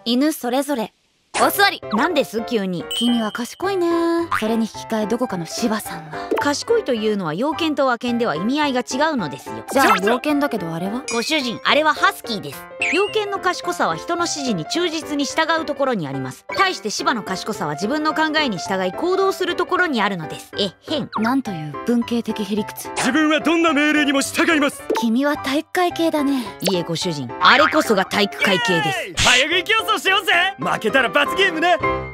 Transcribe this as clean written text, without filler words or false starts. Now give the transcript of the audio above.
犬それぞれ。 お座り。なんです急に。 君は賢いね。それに引き換えどこかの芝さんは賢いというのは洋犬と和犬では意味合いが違うのですよ。 じゃあ猟犬だけどあれはご主人、あれはハスキーです。猟犬の賢さは人の指示に忠実に従うところにあります。対して芝の賢さは自分の考えに従い行動するところにあるのです。えっへん。 なんという文系的へりくつ。 自分はどんな命令にも従います。 君は体育会系だね。 いえご主人、あれこそが体育会系です。 早食い競争しようぜ。負けたら罰ゲームね。